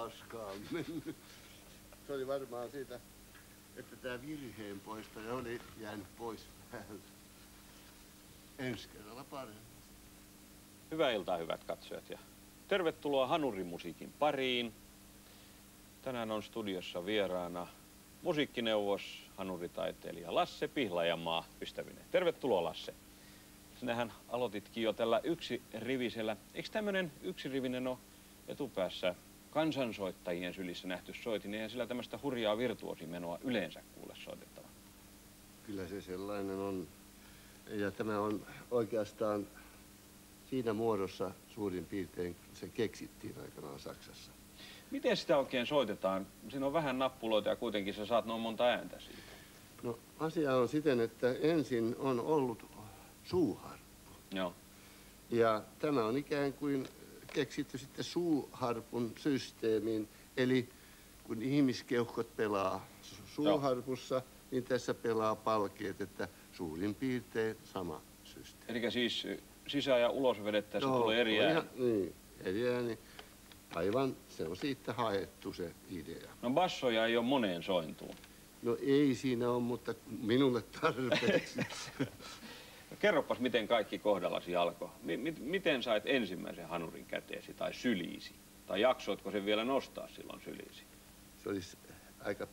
raskaammin. Se oli varmaan siitä, että tämä virheen poistaja oli jäänyt pois päältä. Ensi kerralla paremmin. Hyvää iltaa, hyvät katsojat, ja tervetuloa hanurimusiikin pariin. Tänään on studiossa vieraana musiikkineuvos, hanuritaiteilija Lasse Pihlajamaa ystävineen. Tervetuloa, Lasse. Sinähän aloititkin jo tällä yksirivisellä. Eikö tämmöinen yksirivinen ole etupäässä kansansoittajien sylissä nähty soitin? Eihän sillä tämmöistä hurjaa virtuosimenoa yleensä kuule soitettava. Kyllä se sellainen on. Ja tämä on oikeastaan siinä muodossa suurin piirtein se keksittiin aikanaan Saksassa. Miten sitä oikein soitetaan? Siinä on vähän nappuloita ja kuitenkin sä saat noin monta ääntä siitä. No asia on siten, että ensin on ollut suuharppu. Joo. Ja tämä on ikään kuin keksitty sitten suuharpun systeemiin. Eli kun ihmiskeuhkot pelaa suuharpussa, niin tässä pelaa palkeet, että suurin piirtein sama systeemi. Eli siis sisään ja ulos vedettäessä tulee eri ääni. Niin, eri ääni. Aivan, se on siitä haettu se idea. No bassoja ei ole moneen sointuun. No ei siinä ole, mutta minulle tarpeeksi. Kerropas, miten kaikki kohdallasi alkoi. Miten sait ensimmäisen hanurin käteesi tai syliisi? Tai jaksoitko sen vielä nostaa silloin syliisi? Se olisi aika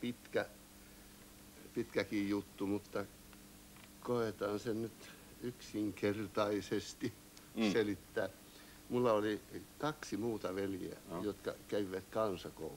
pitkäkin juttu, mutta koetaan sen nyt yksinkertaisesti selittää. Mulla oli 2 muuta veljeä, jotka kävivät kansakoulua.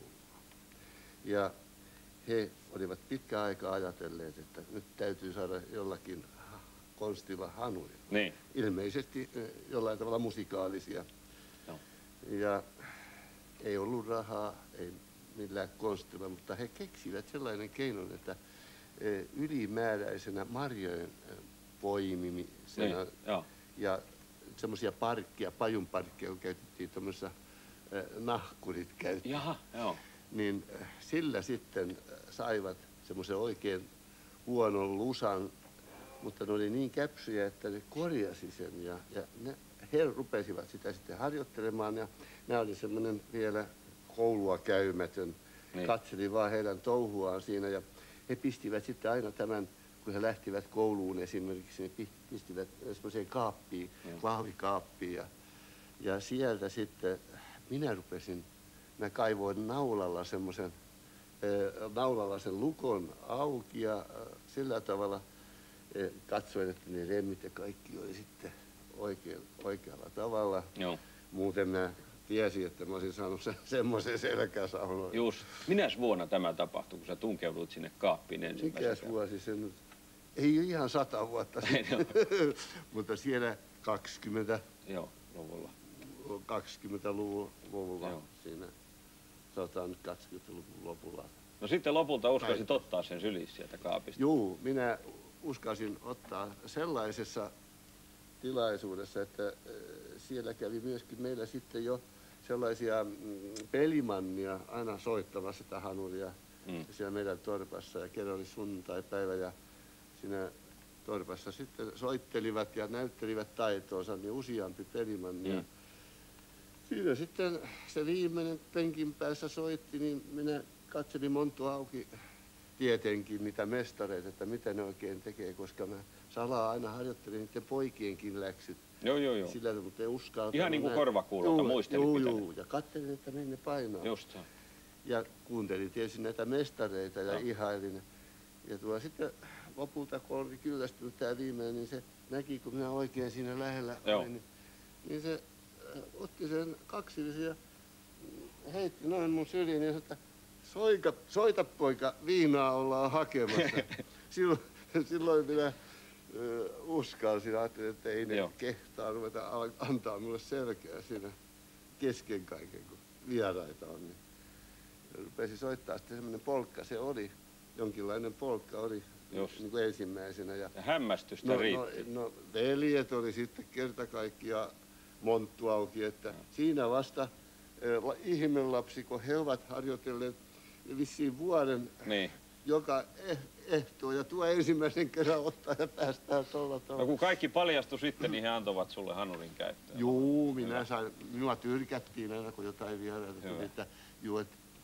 Ja he olivat pitkään aikaa ajatelleet, että nyt täytyy saada jollakin konstilla hanuria. Niin. Ilmeisesti jollain tavalla musikaalisia. No. Ja ei ollut rahaa, ei millään konstilla, mutta he keksivät sellainen keinon, että ylimääräisenä marjojen poimimisena niin, ja semmoisia parkkia, pajunparkkia, kun käytettiin tuommoisessa nahkurit käytettiin. Jaha, joo. Niin sillä sitten saivat semmoisen oikein huonon lusan, mutta ne oli niin käpsyjä, että ne korjasi sen ja he rupesivat sitä sitten harjoittelemaan ja nämä oli semmoinen vielä koulua käymätön. Niin. Katselin vaan heidän touhuaan siinä ja he pistivät sitten aina tämän, kun he lähtivät kouluun esimerkiksi, ne pistivät semmoiseen kaappiin, vahvikaappiin ja sieltä sitten mä kaivoin naulalla sen lukon auki ja sillä tavalla katsoin, että ne remmit ja kaikki oli sitten oikealla tavalla. Joo. Muuten mä tiesin, että mä olisin saanut semmoisen selkäsaunan. Just. Minäs vuonna tämä tapahtui, kun sä tunkeudut sinne kaappiin ensimmäisen Mikäs vuosi se nyt? Ei ole ihan 100 vuotta sitten, mutta siellä 20-luvulla siinä, sanotaan nyt 20-luvun lopulla. No sitten lopulta uskasit ottaa sen syliin sieltä kaapista. Juu, minä uskasin ottaa sellaisessa tilaisuudessa, että siellä kävi myöskin meillä sitten jo sellaisia pelimannia aina soittamassa sitä hanuria siellä meidän torpassa. Ja kerran oli sunnuntaipäivä ja siinä torpassa sitten soittelivat ja näyttelivät taitoonsa niin useampi pelimanni. Siinä sitten se viimeinen penkin päässä soitti, niin minä katselin monttu auki tietenkin niitä mestareita, että mitä ne oikein tekee, koska mä salaa aina harjoittelin niiden poikienkin läksyt. Joo. Sillä, mutta ei uskaltanut. Ihan niin kuin korvakuulolta muistelit Joo, ja katselin, että mihin ne painaa. Just. Ja kuuntelin tietysti näitä mestareita ja ihailin. Ja sitten lopulta, kun oli kyllästynyt tämä viimeinen, niin se näki, kun minä oikein siinä lähellä olin, niin se otti sen kaksivisen ja heitti noin mun syliin ja sanoi, että soita poika, viinaa ollaan hakemassa. Silloin minä uskalsin, ajattelin, että ei ne kehtaa ruveta antaa mulle selkeä siinä kesken kaiken, kun vieraita on. Niin rupesi soittaa sitten semmoinen polkka, se oli, jonkinlainen polkka oli niin kuin ensimmäisenä. Ja hämmästystä riitti. No veljet oli sitten kerta kaikkiaan monttu auki, että siinä vasta ihmelapsi, kun he ovat harjoitelleet vissiin vuoden joka ehtoo ja tuo ensimmäisen kerran ottaa ja päästään tuolla tavalla. No kun kaikki paljastui sitten, niin he antoivat sulle hanurin käyttöön. Juu, minua tyrkättiin aina, kun jotain vieraita tuli, että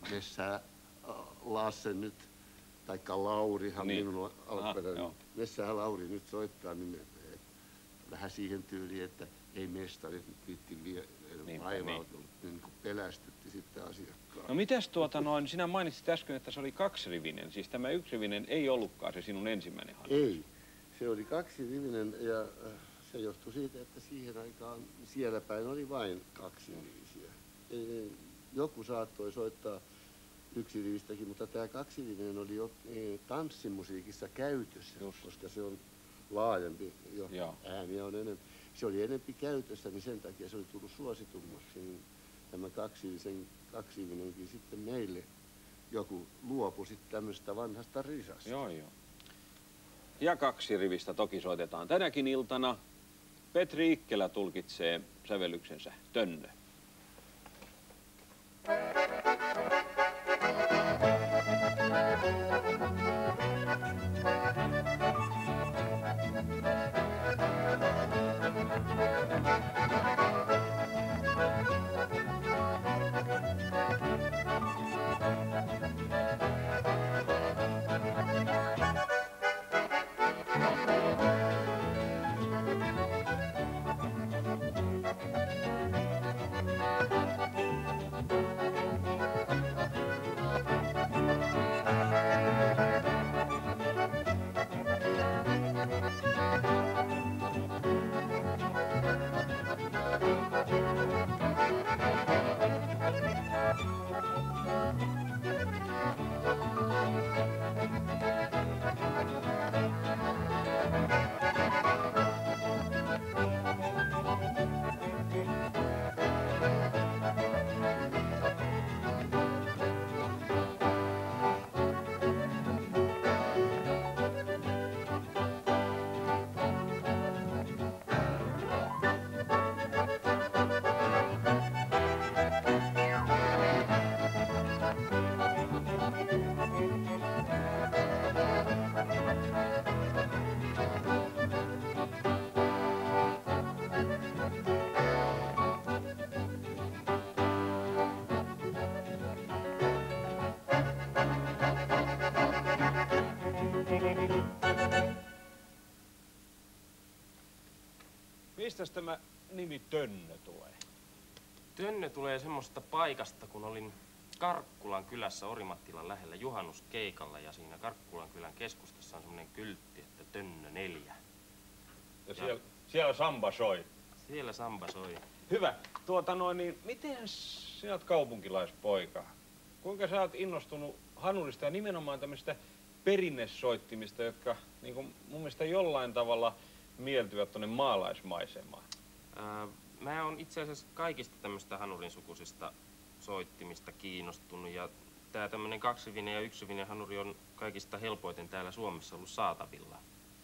Messää Lasse nyt, taikka Laurihan niin. minun alkuperäinen. Messää Lauri nyt soittaa, niin vähän siihen tyyliin, että ei mestarit nyt viitti vaivautunut, niin kuin pelästytti sitten asiakkaan. No mitäs sinä mainitsit äsken, että se oli kaksirivinen, siis tämä yksirivinen ei ollutkaan se sinun ensimmäinen hanuri? Ei, se oli kaksirivinen ja se johtui siitä, että siihen aikaan siellä päin oli vain kaksirivisiä. Joku saattoi soittaa yksirivistäkin, mutta tämä kaksirivinen oli jo tanssimusiikissa käytössä, koska se on laajempi jo, ääniä on enemmän. Se oli enempi käytössä, niin sen takia se oli tullut suositummaksi. Niin tämä kaksiivinenkin sitten meille joku luopui sitten tämmöistä vanhasta risasta. Joo. Ja kaksirivistä toki soitetaan tänäkin iltana. Petri Ikkelä tulkitsee sävellyksensä Tönnö. Mistäs tämä nimi Tönnö tulee? Tönnö tulee semmoista paikasta, kun olin Karkkulan kylässä Orimattilan lähellä juhannuskeikalla ja siinä Karkkulan kylän keskustassa on semmoinen kyltti, että Tönnö 4. Ja siellä samba soi? Siellä samba soi. Hyvä. Miten sinä olet kaupunkilaispoika? Kuinka sä oot innostunut hanurista ja nimenomaan tämmöistä perinnesoittimista, jotka niin kuin mun mielestä jollain tavalla mieltyvät tuonne maalaismaisemaan? Mä oon itse asiassa kaikista tämmöistä hanurin sukuisista soittimista kiinnostunut ja tää tämmönen kaksivinen ja yksivinen hanuri on kaikista helpoiten täällä Suomessa ollut saatavilla.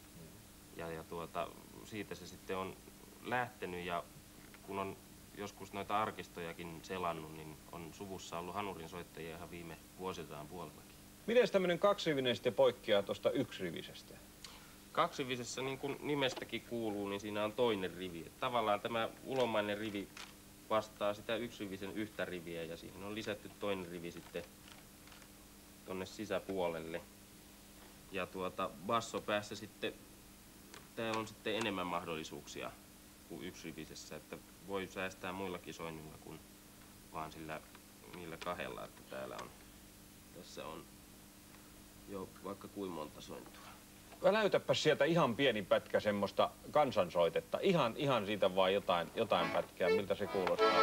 Ja siitä se sitten on lähtenyt ja kun on joskus noita arkistojakin selannut, niin on suvussa ollut hanurin soittajia ihan viime vuosisadan puolellakin. Miten tämmöinen kaksirivinen sitten poikkeaa tuosta yksirivisestä? Kaksivisessä, niin kuin nimestäkin kuuluu, niin siinä on toinen rivi. Tavallaan tämä ulomainen rivi vastaa sitä yksirivisen yhtä riviä ja siihen on lisätty toinen rivi sitten tonne sisäpuolelle. Ja bassopäässä sitten, täällä on sitten enemmän mahdollisuuksia kuin yksirivisessä, että voi säästää muillakin soinnilla kuin vaan niillä kahdella, että tässä on jo vaikka kuin monta sointua. Näytäpä sieltä ihan pieni pätkä semmoista kansansoitetta. Ihan siitä vaan jotain pätkää, miltä se kuulostaa.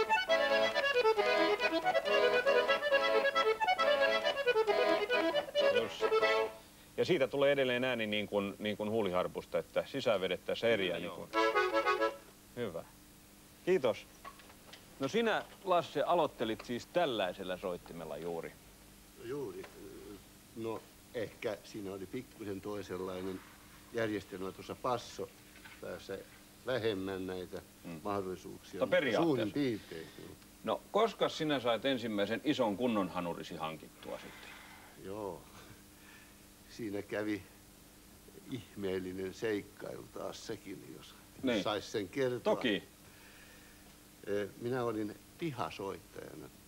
Just. Ja siitä tulee edelleen ääni niin kuin huuliharpusta, että sisään vedettäessä eriä. Niin kuin. Hyvä. Kiitos. No sinä, Lasse, aloittelit siis tällaisella soittimella juuri. Juuri. No ehkä siinä oli pikkusen toisenlainen järjestelmä tuossa passopäässä vähemmän näitä mahdollisuuksia. Mutta suurin piirtein. No, koska sinä sait ensimmäisen ison kunnon hanurisi hankittua sitten? Joo. Siinä kävi ihmeellinen seikkailu taas sekin, jos sais sen kertoa. Toki. Minä olin pihasoittajana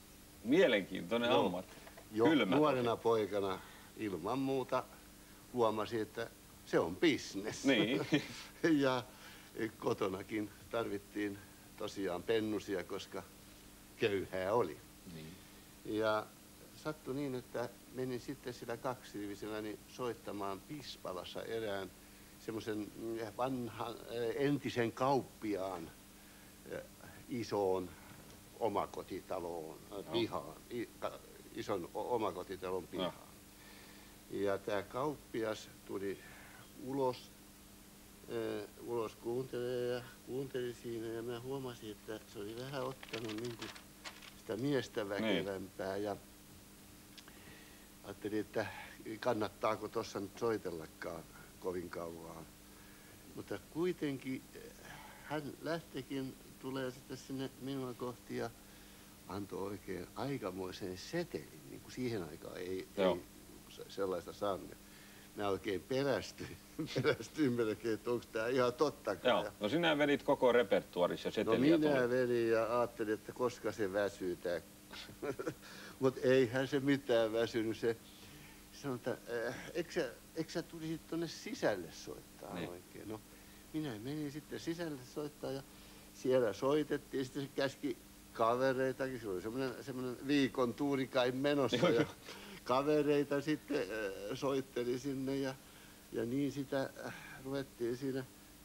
Mielenkiintoinen ammatti. Jo Kylmä nuorena poikana ilman muuta huomasin, että se on business. Niin. Ja kotonakin tarvittiin tosiaan pennusia, koska köyhää oli. Niin. Ja sattui niin, että menin sitten sillä kaksirivisellä niin soittamaan Pispalassa erään semmoisen vanhan entisen kauppiaan isoon omakotitaloon, pihaan, ison omakotitalon pihaan. Ja tämä kauppias tuli ulos kuuntelemaan ja kuunteli siinä ja mä huomasin, että se oli vähän ottanut niin kuin sitä miestä väkevämpää ja ajattelin, että kannattaako tuossa nyt soitellakaan kovin kauan. Mutta kuitenkin hän lähtikin, tulee sitten sinne minua kohti ja antoi oikein aikamoisen setelin, niin kuin siihen aikaan ei sellaista saanut. Mä oikein pelästyin melkein, että onko tämä ihan tottakaan. Joo, no sinä vedit koko repertuarissa seteliä. No minä vedin ja ajattelin, että koska se väsyy tää. Mutta eihän se mitään väsynyt. Se sanoi, että eikö sä tulisit tuonne sisälle soittaa oikein? No minä menin sitten sisälle soittaa ja siellä soitettiin. Sitten se käski kavereitakin. Se oli semmoinen viikon tuuri kai menossa. Ja kavereita sitten soitteli sinne ja niin sitä ruvettiin siinä.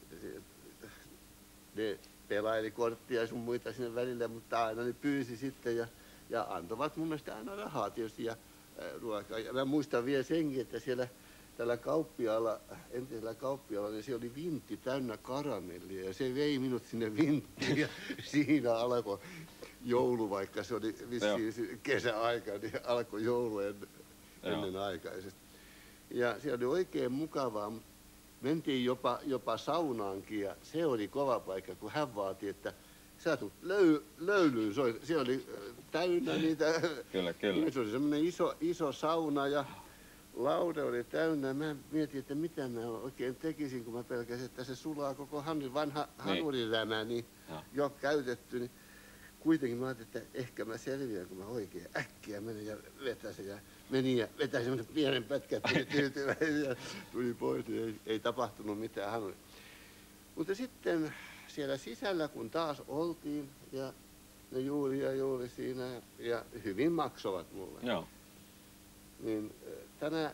Ne pelaili korttia ja sun muita sinne välillä, mutta aina ne pyysi sitten ja antoivat mun mielestä aina rahaa tietysti ja ruokaa. Ja mä muistan vielä senkin, että siellä tällä kauppiaalla, entisellä kauppiaalla, niin siellä oli vintti täynnä karamellia ja se vei minut sinne vinttiin ja siinä alkoi joulu, vaikka se oli vissiin kesäaika, niin alkoi joulu ennen aikaisesti. Ja se oli oikein mukavaa, mutta mentiin jopa saunaankin ja se oli kova paikka, kun hän vaati, että sä tulet löylyyn. Se oli täynnä niitä. Kyllä. Se oli semmoinen iso sauna ja laude oli täynnä. Mä mietin, että mitä mä oikein tekisin, kun mä pelkäsin, että se sulaa koko vanha hanurirämä, niin jo käytetty. Niin kuitenkin mä ajattelin, että ehkä mä selviän, kun mä oikein äkkiä menen ja vetäisin. Ja menin ja vetäisin semmoinen pienen pätkän, tyytyväinen ja tuli pois, niin ei tapahtunut mitään hanuri. Mutta sitten siellä sisällä, kun taas oltiin ja ne juuli siinä ja hyvin maksoivat mulle. Joo. Niin tämä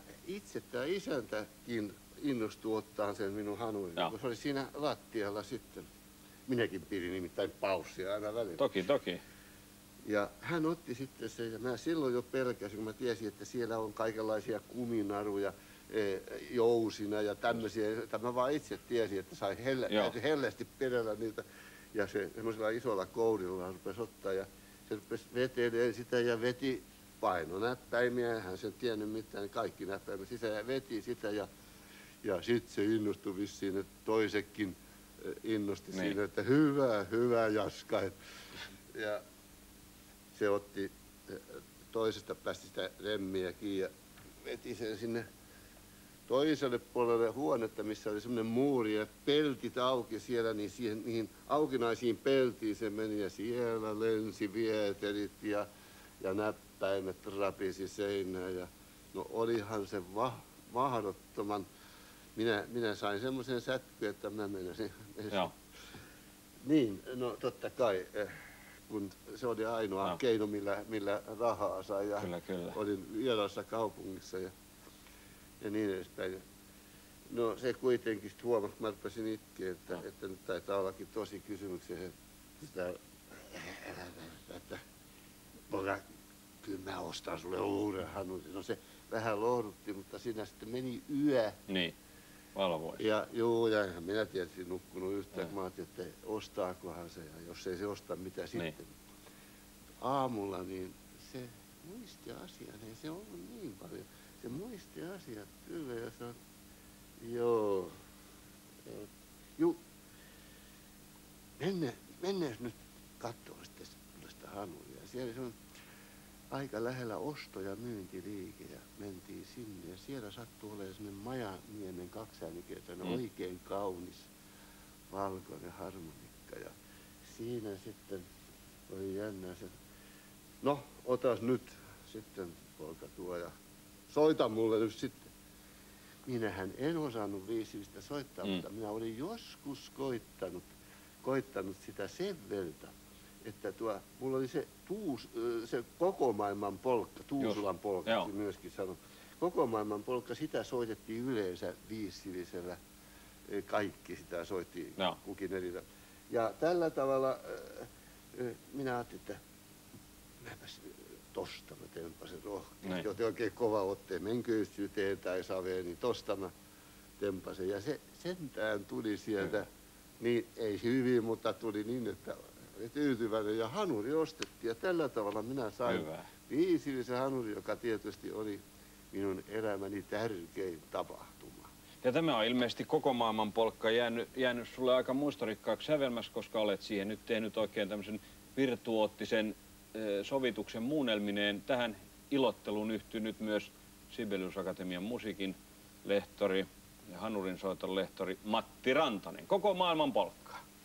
isäntäkin innostui ottaa sen minun hanurin, kun se oli siinä lattialla sitten. Minäkin pidin nimittäin paussia aina välillä. Toki. Ja hän otti sitten sen ja mä silloin jo pelkäsin, kun mä tiesin, että siellä on kaikenlaisia kuminaruja, jousina ja tämmöisiä, että mä vaan itse tiesin, että sai hellästi perellä niitä. Ja se semmoisella isolla kourilla rupesi ottaa ja se rupesi vetelemään sitä ja veti painonäppäimiä, hän sen tiennyt mitään, niin kaikki näppäimet sisään ja veti sitä ja sitten se innostui vissiin, että toisekin innosti siinä, että hyvä Jaska. Ja se otti toisesta päästä sitä remmiä kiinni ja veti sen sinne toiselle puolelle huonetta, missä oli semmoinen muuri ja peltit auki siellä, niin niihin aukinaisiin peltiin se meni ja siellä lensi vieterit ja näppäimet rapisi seinään ja no olihan se mahdottoman. Minä sain semmoisen sätkyn, että mä menisin. Niin, no totta kai, kun se oli ainoa keino, millä rahaa sai ja kyllä. olin vieraassa kaupungissa ja niin edespäin. No se kuitenkin huomasi, kun mä rupesin itkeä, että nyt taitaa ollakin tosi kysymyksiä, että poika, kyllä mä ostan sulle uuden hanurin. No se vähän lohdutti, mutta siinä sitten meni yö. Niin, valvoisi. Ja enhän minä tietysti nukkunut yhtään, kun mä ajattelin, että ostaakohan se ja jos ei se osta, mitä sitten. Aamulla niin se muisti asian, ei se ollut niin paljon. Se muisti asiat kyllä ja sanoi, mennään nyt katsomaan sitten sitä hanuria. Siellä on aika lähellä osto- ja myyntiliike ja mentiin sinne ja siellä sattui olemaan semmoinen Majaniemen kaksiäänikertainen oikein kaunis valkoinen harmonikka ja siinä sitten oli jännä se no otas nyt sitten poika tuo ja soita mulle nyt sitten. Minähän en osannut viisivistä soittaa, mutta minä olin joskus koittanut sitä sen verta, että mulla oli se koko maailman polkka, Tuusulan polkka myöskin sanoi. Koko maailman polkka, sitä soitettiin yleensä viisivisellä. Kaikki sitä soitti kukin eri. Ja tällä tavalla minä ajattelin, että mäpäs tosta mä tempasin rohkeasti. Joten oikein kova otteen, menköyssyyteen tai saveen, niin tosta mä tempasin. Ja se sentään tuli sieltä, niin ei hyvin, mutta tuli niin, että oli tyytyväinen. Ja hanuri ostettiin ja tällä tavalla minä sain viisivisen hanuri, joka tietysti oli minun elämäni tärkein tapahtuma. Ja tämä on ilmeisesti koko maailman polkka jäänyt sulle aika muistorikkaaksi sävelmässä, koska olet siihen nyt tehnyt oikein tämmöisen virtuoottisen sovituksen muunnelmineen. Tähän ilotteluun yhtyy nyt myös Sibelius Akatemian musiikin lehtori ja hanurinsoiton lehtori Matti Rantanen. Koko maailman polkka.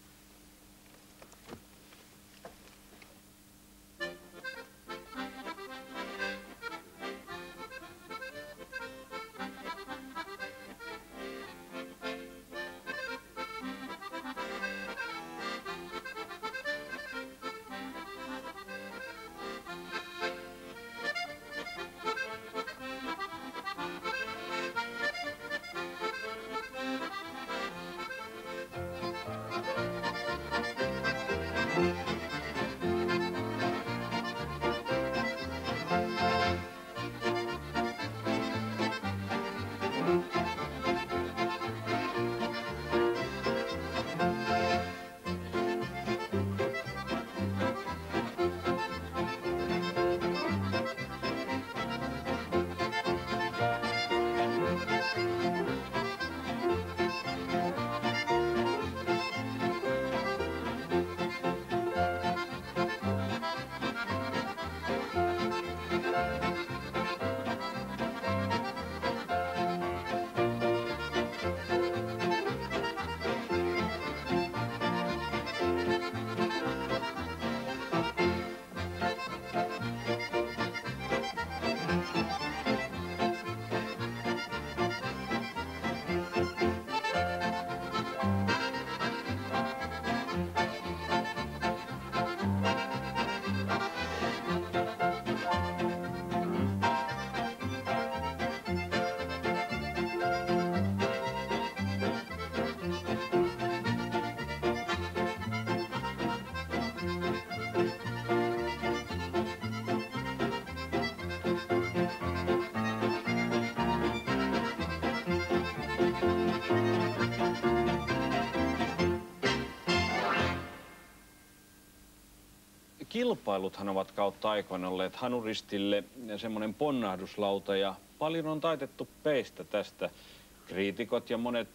Kilpailuthan ovat kautta aikoina olleet hanuristille semmoinen ponnahduslauta ja paljon on taitettu peistä tästä. Kriitikot ja monet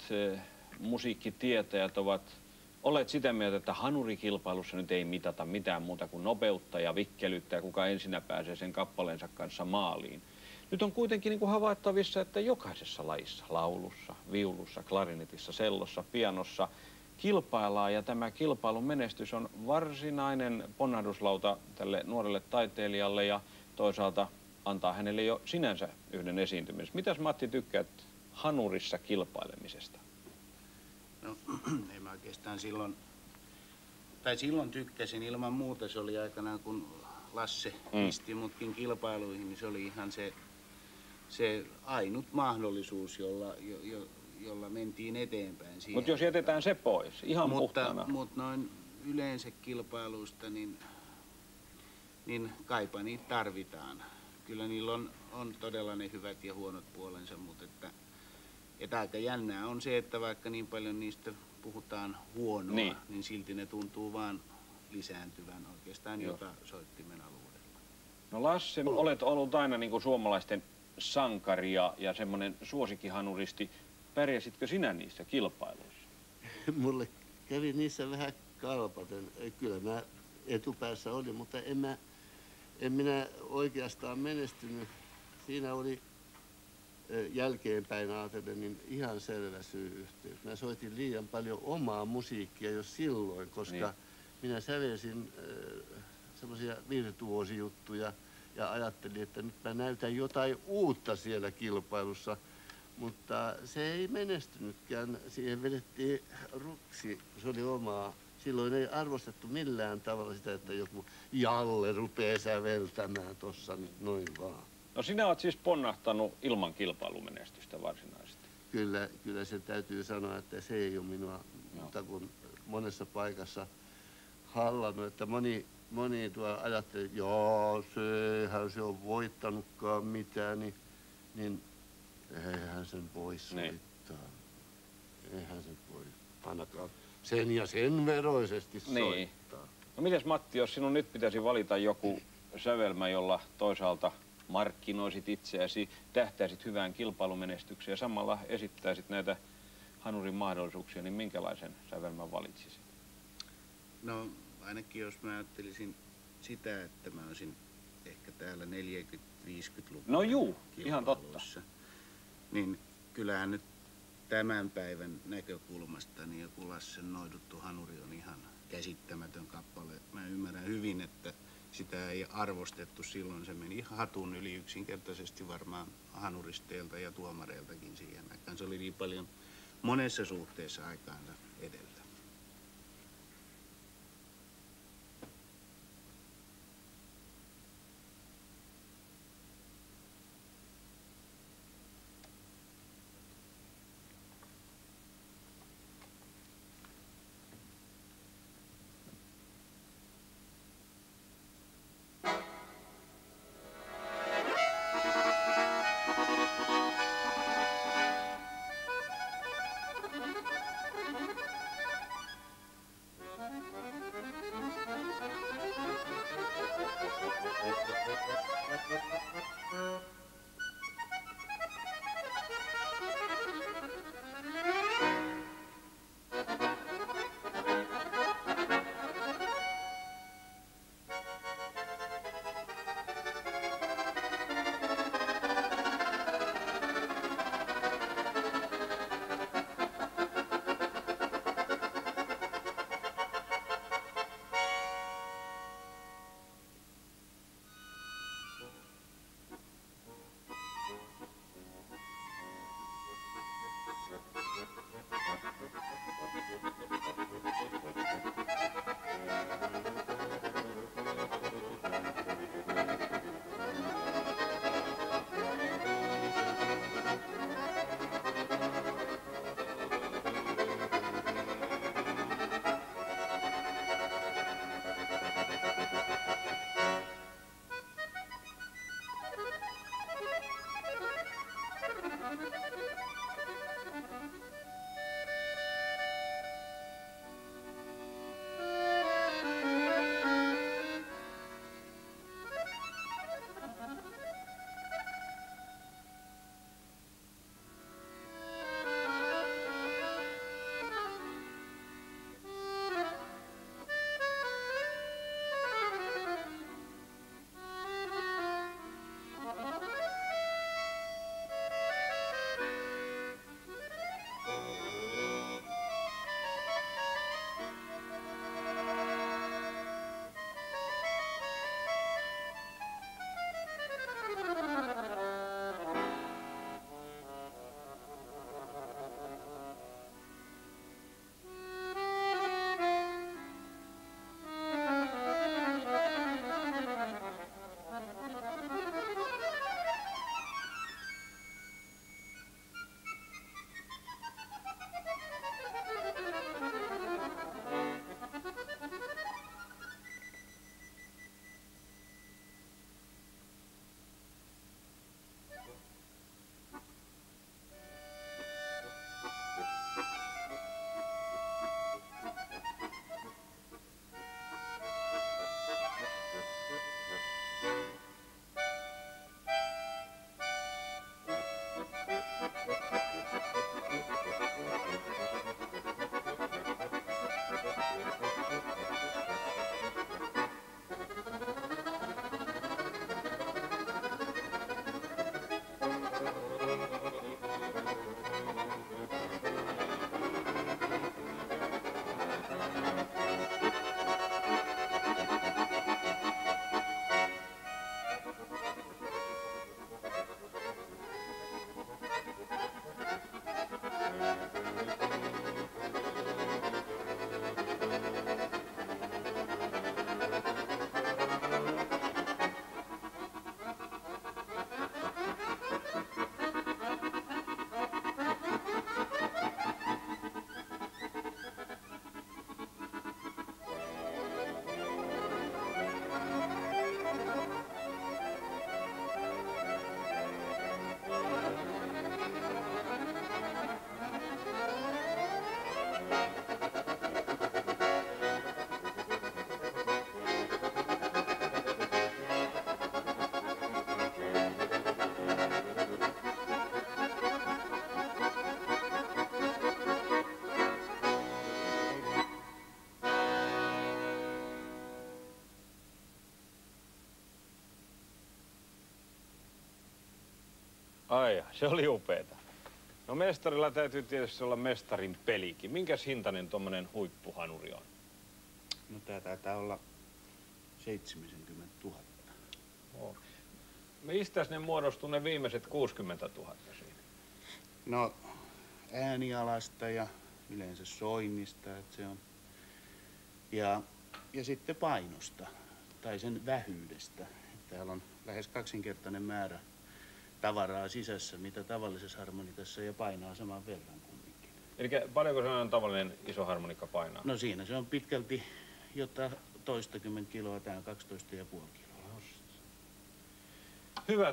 musiikkitietäjät ovat olleet sitä mieltä, että hanurikilpailussa nyt ei mitata mitään muuta kuin nopeutta ja vikkelyyttä ja kuka ensinnä pääsee sen kappaleensa kanssa maaliin. Nyt on kuitenkin niin kuin havaittavissa, että jokaisessa lajissa, laulussa, viulussa, klarinetissa, sellossa, pianossa, kilpaillaan ja tämä kilpailun menestys on varsinainen ponnahduslauta tälle nuorelle taiteilijalle ja toisaalta antaa hänelle jo sinänsä yhden esiintymisen. Mitäs Matti tykkäät hanurissa kilpailemisesta? No, en mä oikeastaan silloin tykkäsin ilman muuta. Se oli aikanaan, kun Lasse pisti mutkin kilpailuihin, niin se oli ihan se ainut mahdollisuus, jolla mentiin eteenpäin. Mutta jos jätetään se pois, ihan puhtaana. Mutta noin yleensä kilpailuista, niin kaipa niitä tarvitaan. Kyllä niillä on todella ne hyvät ja huonot puolensa, mutta että aika jännää on se, että vaikka niin paljon niistä puhutaan huonoa, niin silti ne tuntuu vaan lisääntyvän oikeastaan joka soittimen alueella. No Lasse, olet ollut aina niin kuin suomalaisten sankari ja semmoinen suosikkihanuristi. Pärjäsitkö sinä niissä kilpailuissa? Mulle kävi niissä vähän kalpaten. Kyllä mä etupäässä olin, mutta en minä oikeastaan menestynyt. Siinä oli jälkeenpäin ajatellen niin ihan selvä syy-yhteys. Mä soitin liian paljon omaa musiikkia jo silloin, koska minä sävelsin semmoisia virtuoosijuttuja ja ajattelin, että nyt mä näytän jotain uutta siellä kilpailussa. Mutta se ei menestynytkään. Siihen vedettiin ruksi, se oli omaa. Silloin ei arvostettu millään tavalla sitä, että joku Jalle rupeaa säveltämään tossa nyt noin vaan. No sinä olet siis ponnahtanut ilman kilpailumenestystä varsinaisesti. Kyllä se täytyy sanoa, että se ei ole minua, mutta kun monessa paikassa hallannut, että moni tuo ajatteli, joo, sehän se on voittanutkaan mitään, niin eihän sen voi soittaa. Eihän sen voi ainakaan sen ja sen veroisesti soittaa. No mites Matti, jos sinun nyt pitäisi valita joku sävelmä, jolla toisaalta markkinoisit itseäsi, tähtäisit hyvään kilpailumenestykseen ja samalla esittäisit näitä hanurin mahdollisuuksia, niin minkälaisen sävelmän valitsisit? No ainakin jos mä ajattelisin sitä, että mä olisin ehkä täällä 40-50-luvulla no juu, ihan totta. Niin kyllähän nyt tämän päivän näkökulmasta niin joku Lassen Noiduttu hanuri on ihan käsittämätön kappale. Mä ymmärrän hyvin, että sitä ei arvostettu silloin. Se meni hatun yli yksinkertaisesti varmaan hanuristeilta ja tuomareiltakin siihen aikaan. Se oli niin paljon monessa suhteessa aikaansa edellä. Ai, se oli upeeta. No mestarilla täytyy tietysti olla mestarin pelikin. Minkäs hintainen tuommoinen huippuhanuri on? No tää taitaa olla 70 000. Oh. Mistäs ne muodostuu ne viimeiset 60 000 siinä? No äänialasta ja yleensä soinnista, että se on. Ja sitten painosta tai sen vähyydestä. Täällä on lähes kaksinkertainen määrä tavaraa sisässä, mitä tavallisessa harmonikassa, ja painaa saman verran kumminkin. Eli paljonko sellainen tavallinen iso harmonikka painaa? No siinä se on pitkälti jotain toistakymmentä kiloa, tää on 12,5 kiloa. Hyvä,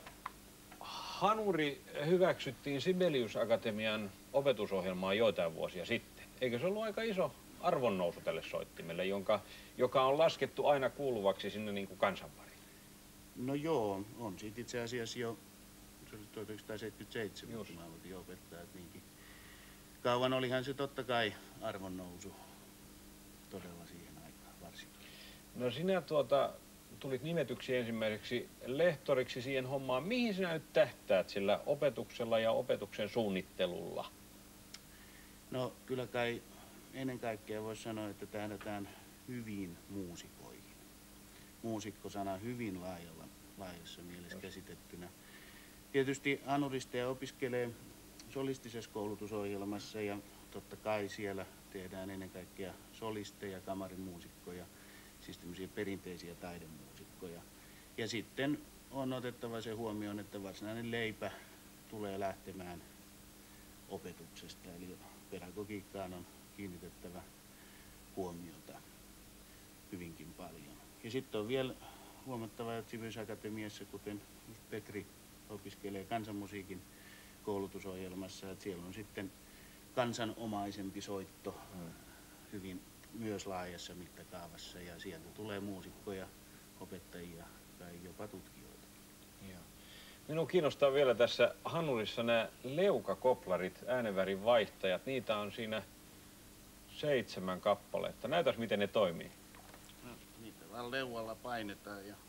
hanuri hyväksyttiin Sibelius Akatemian opetusohjelmaan joitain vuosia sitten. Eikö se ollut aika iso arvonnousu tälle soittimelle, joka on laskettu aina kuuluvaksi sinne niin kuin kansanpariin? No joo, on siitä itse asiassa jo, se oli 1977, kun mä aloitin opettaa, että niinkin kauan olihan se totta kai arvonnousu todella siihen aikaan varsinkin. No sinä tulit nimetyksi ensimmäiseksi lehtoriksi siihen hommaan. Mihin sinä nyt tähtäät sillä opetuksella ja opetuksen suunnittelulla? No kyllä kai ennen kaikkea voisi sanoa, että tähdätään hyviin muusikoihin. Muusikkosana hyvin laajassa mielessä käsitettynä. Tietysti hanuristeja opiskelee solistisessa koulutusohjelmassa ja totta kai siellä tehdään ennen kaikkea solisteja, kamarimuusikkoja, siis tämmöisiä perinteisiä taidemuusikkoja. Ja sitten on otettava se huomioon, että varsinainen leipä tulee lähtemään opetuksesta, eli pedagogiikkaan on kiinnitettävä huomiota hyvinkin paljon. Ja sitten on vielä huomattava, että Sibelius Akatemiassa, kuten Petri opiskelee kansanmusiikin koulutusohjelmassa, että siellä on sitten kansanomaisempi soitto hyvin myös laajassa mittakaavassa, ja sieltä tulee muusikkoja, opettajia tai jopa tutkijoita. Joo. Minua kiinnostaa vielä tässä hanurissa nämä leukakoplarit, äänenvärin vaihtajat. Niitä on siinä 7 kappaletta. Näytäs miten ne toimii. No, niitä vaan leualla painetaan ja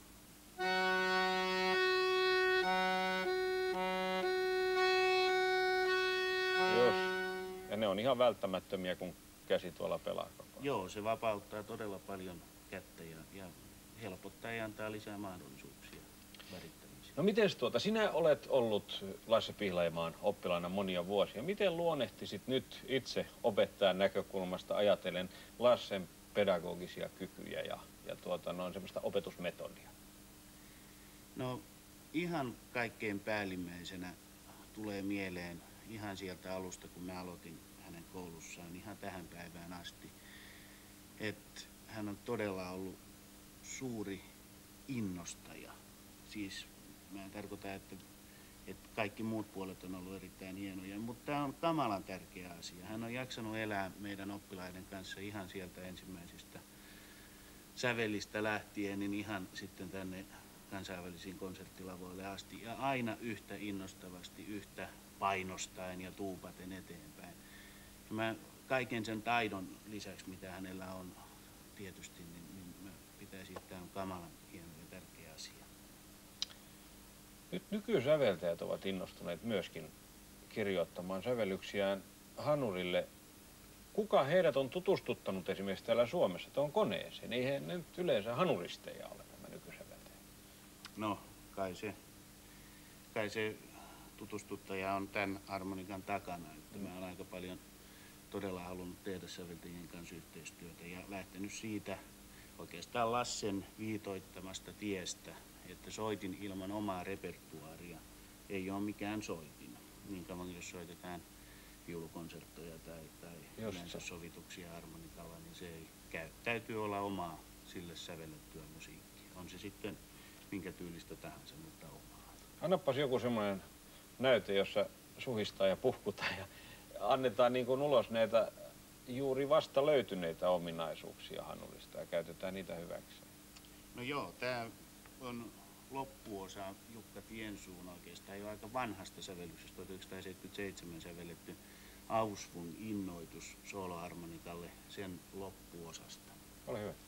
Jos. Ja ne on ihan välttämättömiä, kun käsi tuolla pelaa koko ajan. joo, se vapauttaa todella paljon kättä ja helpottaa ja antaa lisää mahdollisuuksia värittämiseen. No miten sinä olet ollut Lasse Pihlajamaan oppilaana monia vuosia. Miten luonnehtisit nyt itse opettajan näkökulmasta ajatellen Lassen pedagogisia kykyjä ja semmoista opetusmetodia? No ihan kaikkein päällimmäisenä tulee mieleen ihan sieltä alusta, kun mä aloitin hänen koulussaan ihan tähän päivään asti, että hän on todella ollut suuri innostaja. Siis mä en tarkoita, että kaikki muut puolet on ollut erittäin hienoja, mutta tämä on kamalan tärkeä asia. Hän on jaksanut elää meidän oppilaiden kanssa ihan sieltä ensimmäisistä sävelistä lähtien, niin ihan sitten tänne kansainvälisiin konserttilavoille asti. Ja aina yhtä innostavasti, yhtä painostaen ja tuupaten eteenpäin. Ja mä kaiken sen taidon lisäksi, mitä hänellä on tietysti, niin mä pitäisin, että tämä on kamalan hieno ja tärkeä asia. Nyt nykysäveltäjät ovat innostuneet myöskin kirjoittamaan sävellyksiään hanurille. Kuka heidät on tutustuttanut esimerkiksi täällä Suomessa tuon koneeseen? Eihän ne nyt yleensä hanuristeja ole nämä nykysäveltäjät. No, kai se tutustuttaja on tämän harmonikan takana. Että mä olen aika paljon todella halunnut tehdä säveltäjien kanssa yhteistyötä ja lähtenyt siitä oikeastaan Lassen viitoittamasta tiestä, että soitin ilman omaa repertuaaria ei ole mikään soitin. Niin kauan jos soitetaan viulukonserttoja tai yleensä sovituksia harmonikalla, niin se ei käy. Täytyy olla omaa sille sävellettyä musiikkia. On se sitten minkä tyylistä tahansa, mutta omaa. Annapas joku semmoinen näyte, jossa suhistaa ja puhkutaan ja annetaan niin kuin ulos näitä juuri vasta löytyneitä ominaisuuksia hanurista ja käytetään niitä hyväksi. No joo, tämä on loppuosa Jukka Tiensuun oikeastaan jo aika vanhasta sävellyksestä, 1977 sävelletty Ausfun innoitus sooloharmonikalle sen loppuosasta. Ole hyvä.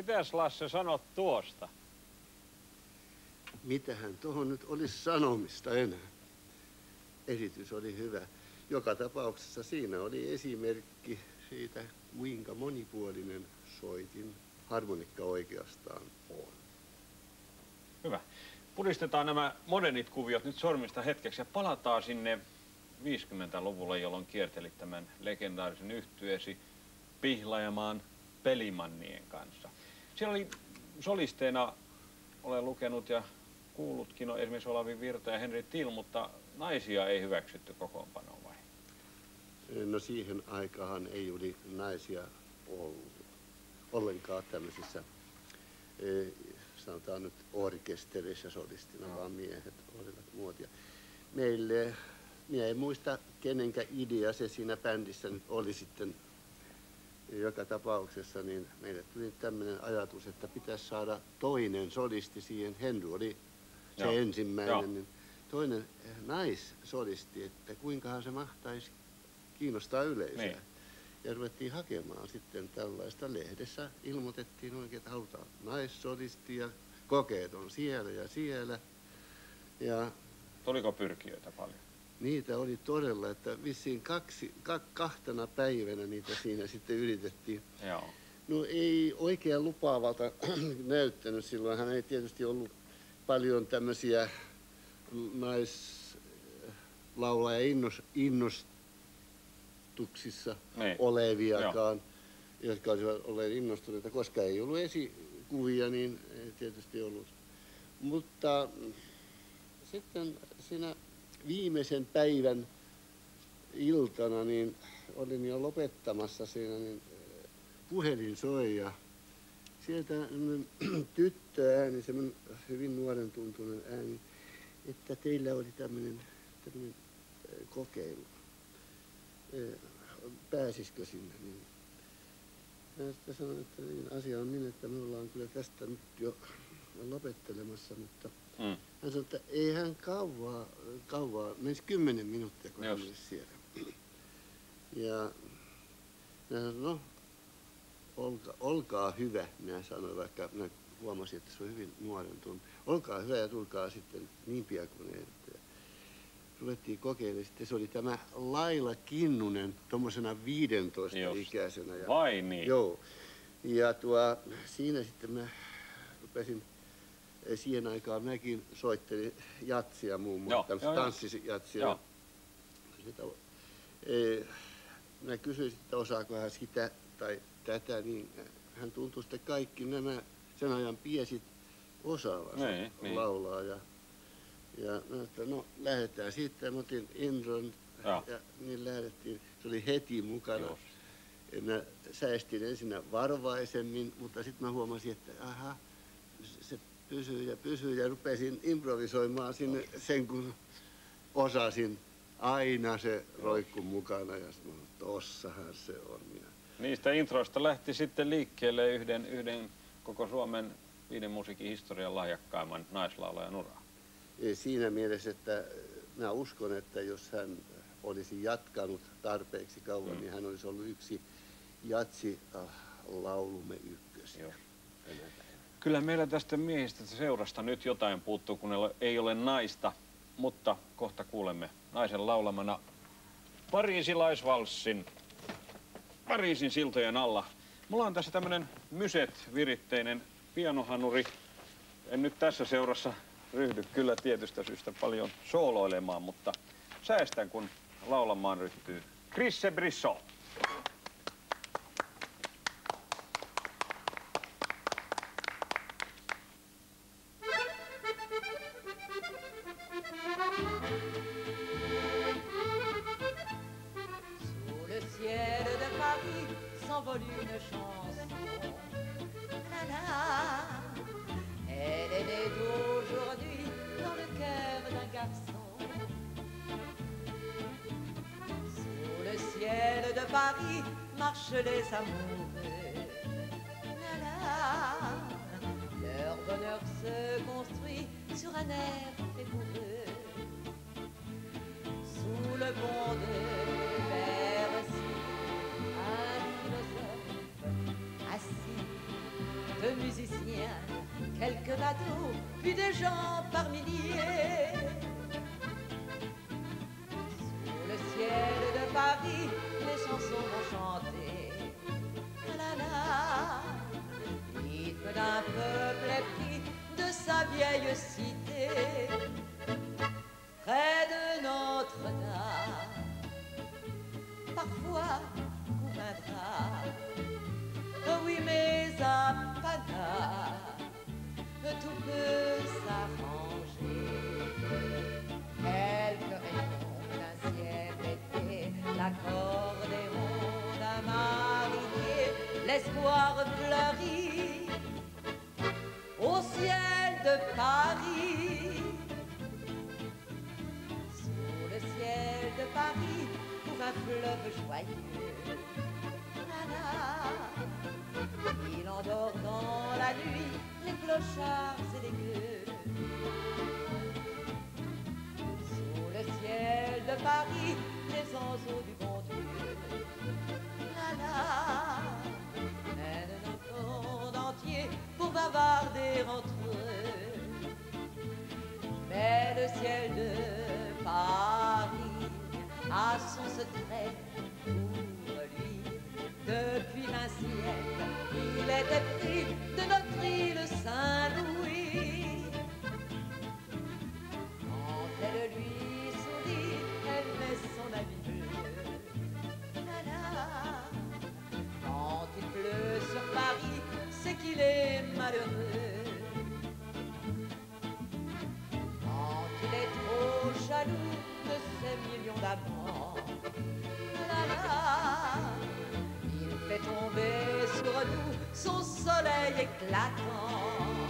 Mitäs Lasse sanot tuosta? Mitähän tuohon nyt olisi sanomista enää? Esitys oli hyvä. Joka tapauksessa siinä oli esimerkki siitä, kuinka monipuolinen soitin harmonikka oikeastaan on. Hyvä. Pudistetaan nämä modernit kuviot nyt sormista hetkeksi ja palataan sinne 50-luvulle, jolloin kiertelit tämän legendaarisen yhtyeesi Pihlajamaan Pelimannien kanssa. Siellä oli solisteina, olen lukenut ja kuullutkin, on esimerkiksi Olavi Virta ja Henri Till, mutta naisia ei hyväksytty kokoonpanoon vai? No siihen aikaan ei oli naisia ollut ollenkaan tämmöisissä, sanotaan nyt orkesterissa solistina, vaan miehet olivat muotia. Meille, minä en muista kenenkä idea se siinä bändissä nyt oli sitten. Joka tapauksessa niin meille tuli tämmöinen ajatus, että pitäisi saada toinen solisti siihen. Henry oli se ensimmäinen, niin toinen naissolisti, että kuinkahan se mahtaisi kiinnostaa yleisöä. Niin. Ja ruvettiin hakemaan sitten tällaista. Lehdessä ilmoitettiin oikein, että halutaan naissolisti ja kokeet on siellä ja siellä. Ja tuliko pyrkijöitä paljon? Niitä oli todella, että vissiin kahtena päivänä niitä siinä sitten yritettiin. Joo. No ei oikein lupaavalta näyttänyt. Silloinhan ei tietysti ollut paljon tämmöisiä naislaulaja innostuksissa oleviakaan, jotka olisivat olleet innostuneita, koska ei ollut esikuvia, niin ei tietysti ollut. Mutta sitten siinä viimeisen päivän iltana niin olin jo lopettamassa siinä, niin puhelin soi ja sieltä tyttöääni, semmoinen hyvin nuoren tuntunen ääni, että teillä oli tämmöinen kokeilu. Pääsisikö sinne? Niin. Mä sitten sanoin, että niin, asia on niin, että me ollaan kyllä tästä nyt jo lopettelemassa, mutta hän sanoi, että ei hän kauaa, menisi 10 minuuttia, kun hän olisi siellä. Ja minä sanoin, no, olkaa hyvä, minä sanoin, vaikka minä huomasin, että se on hyvin nuoren tunne. Olkaa hyvä ja tulkaa sitten niin pian kuin ehditte. Ruvettiin kokeilemaan, sitten se oli tämä Laila Kinnunen, tuommoisena 15-ikäisenä. Ja, vai niin? Joo. Ja siinä sitten mä rupesin, siihen aikaan mäkin soittelin jatsia muun muassa, tanssijatsia. Mä kysyin, että osaako hän sitä tai tätä, niin hän tuntui sitten kaikki nämä sen ajan piesit osaavansa laulaa. Ja mä että no lähdetään siitä, mä otin intron ja niin lähdettiin. Se oli heti mukana. Mä säästin ensinnä varovaisemmin, mutta sitten mä huomasin, että aha, se pysyy ja rupesin improvisoimaan sinne sen, kun osasin. Aina se roikku mukana ja sanoin, että tossahan se on. Niistä introista lähti sitten liikkeelle yhden koko Suomen viiden musiikin historian lahjakkaimman naislaulajan uraa. Siinä mielessä, että mä uskon, että jos hän olisi jatkanut tarpeeksi kauan, niin hän olisi ollut yksi jatsi-laulumme ykkösiä. Kyllä meillä tästä miehistä seurasta nyt jotain puuttuu, kun ei ole naista, mutta kohta kuulemme naisen laulamana pariisilaisvalssin Pariisin siltojen alla. Mulla on tässä tämmönen Myset-viritteinen pianohanuri. En nyt tässä seurassa ryhdy kyllä tietystä syystä paljon sooloilemaan, mutta säästän kun laulamaan ryhtyy Chris Brisson. Une chanson, Nana, elle est née d'aujourd'hui dans le cœur d'un garçon. Sous le ciel de Paris marchent les amoureux, Nana, leur bonheur se construit sur un air rigoureux. Sous le pont de Bercy, de quelques bateaux, puis des gens par milliers. Sous le ciel de Paris, les chansons vont chanter. La la, rythme d'un peuple épris de sa vieille cité. Près de Notre-Dame, parfois couvre un drap. Oh oui, mais à Paname, tout peut s'arranger. Quelques rayons d'un ciel d'été, l'accordéon d'un marinier, l'espoir fleurit au ciel de Paris. Sous le ciel de Paris couvre un fleuve joyeux. Il endort dans la nuit les clochards et les gueux. Sous le ciel de Paris, les oiseaux du bon Dieu. La la, mènent le monde entier pour bavarder entre eux. Mais le ciel de Paris a son secret pour lui. Depuis 20 siècles, il était pris de notre île Saint-Louis. Quand elle lui sourit, elle met son habit bleu. La la. Quand il pleut sur Paris, c'est qu'il est malheureux. Quand il est trop jaloux de ses millions d'amants. La la. Fait tomber sur nous son soleil éclatant.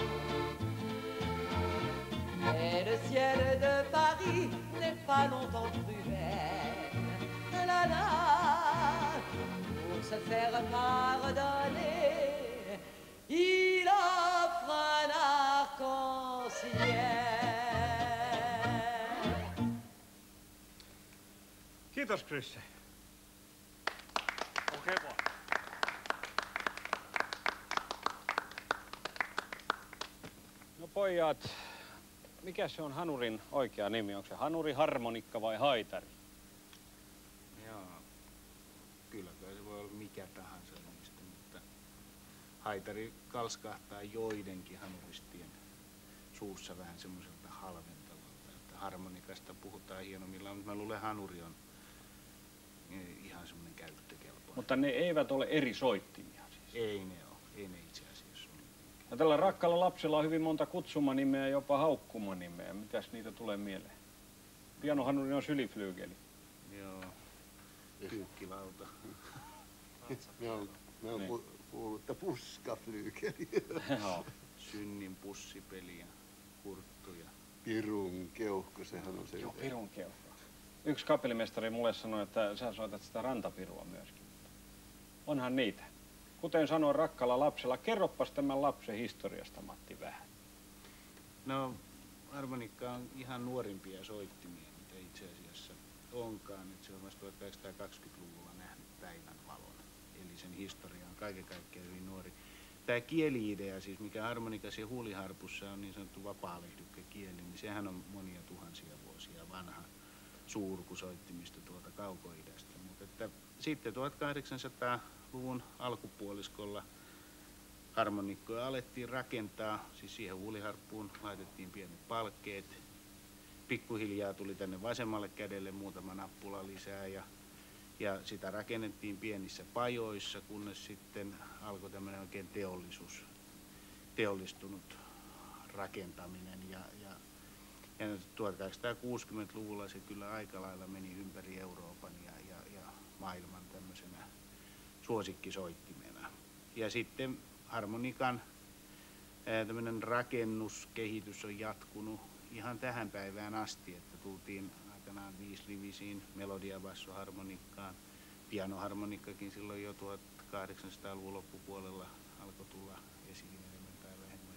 Mais le ciel de Paris n'est pas longtemps cruel. La la, pour se faire pardonner, il offre un arc-en-ciel. Kiitos Krisse. Okei vaan. No pojat, mikä se on hanurin oikea nimi? Onko se hanuri, harmonikka vai haitari? Joo, kyllä se voi olla mikä tahansa niistä, mutta haitari kalskahtaa joidenkin hanuristien suussa vähän semmoiselta halventavalta, että harmonikasta puhutaan hienommillaan, mutta mä luulen hanuri on ihan semmoinen käyttökelpoinen. Mutta ne eivät ole eri soittimia siis? Ei ne ole, ei ne itse asiassa ole. Ja tällä rakkaalla lapsella on hyvin monta kutsumanimeä ja jopa haukkumanimeä. Mitäs niitä tulee mieleen? Pianohanuri on syliflyygeli. Joo, kyykkilauta. Mä oon kuullut, että puskaflyykeli. Synnin pussipeli ja kurttu ja Pirun keuhko, sehän on se. Joo, pirun keuhko. Yksi kapellimestari mulle sanoi, että sä soitat sitä rantapirua myöskin. Onhan niitä. Kuten sanoin rakkaalla lapsella, kerroppas tämän lapsen historiasta, Matti, vähän. No, harmonikka on ihan nuorimpia soittimia, mitä itse asiassa onkaan. Et se on vasta 1920-luvulla nähnyt päivänvalon. Eli sen historia on kaiken kaikkiaan hyvin nuori. Tämä kieli-idea, siis mikä harmonikassa ja huuliharpussa on niin sanottu vapaalehdykkö-kieli, niin sehän on monia tuhansia vuosia vanha suurkusoittimista tuolta kaukoidästä. Mutta että sitten 1800-luvun alkupuoliskolla harmonikkoja alettiin rakentaa, siis siihen huuliharppuun laitettiin pienet palkkeet. Pikkuhiljaa tuli tänne vasemmalle kädelle muutama nappula lisää ja sitä rakennettiin pienissä pajoissa, kunnes sitten alkoi tämmöinen oikein teollistunut rakentaminen. Ja 1860-luvulla se kyllä aika lailla meni ympäri Euroopan ja maailman tämmöisenä suosikkisoittimena. Ja sitten harmonikan tämmöinen rakennuskehitys on jatkunut ihan tähän päivään asti, että tultiin aikanaan 5-rivisiin melodiabassoharmonikkaan. Pianoharmonikkakin silloin jo 1800-luvun loppupuolella alkoi tulla esiin enemmän tai vähemmän.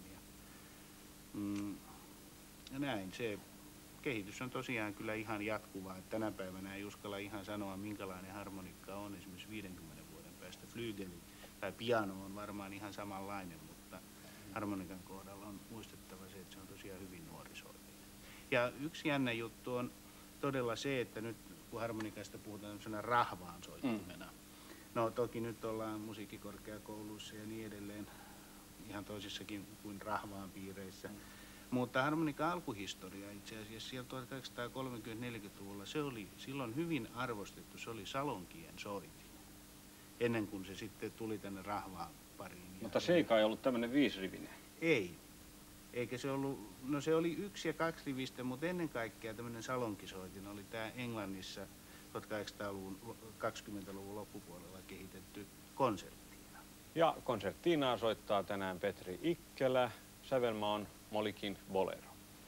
Ja näin, se kehitys on tosiaan kyllä ihan jatkuvaa. Että tänä päivänä ei uskalla ihan sanoa, minkälainen harmonikka on esimerkiksi 50 vuoden päästä. Flyygeli tai piano on varmaan ihan samanlainen, mutta harmonikan kohdalla on muistettava se, että se on tosiaan hyvin nuori soitin. Ja yksi jännä juttu on todella se, että nyt kun harmonikasta puhutaan tämmöisenä rahvaan soittimena. No toki nyt ollaan musiikkikorkeakouluissa ja niin edelleen ihan toisissakin kuin rahvaan piireissä. Mutta harmonikan alkuhistoria itse asiassa siellä 1830-40-luvulla se oli silloin hyvin arvostettu, se oli salonkien soitin, ennen kuin se sitten tuli tänne rahvaan pariin. Mutta se ei kai ollut tämmöinen 5-rivinen. Ei. Eikä se ollut, no se oli 1- ja 2-rivistä, mutta ennen kaikkea tämmöinen salonkisoitin oli tämä Englannissa 1800-luvun, 20-luvun loppupuolella kehitetty konserttiina. Ja konserttiinaa soittaa tänään Petri Ikkelä. Sävelmä on Molikin Bolero.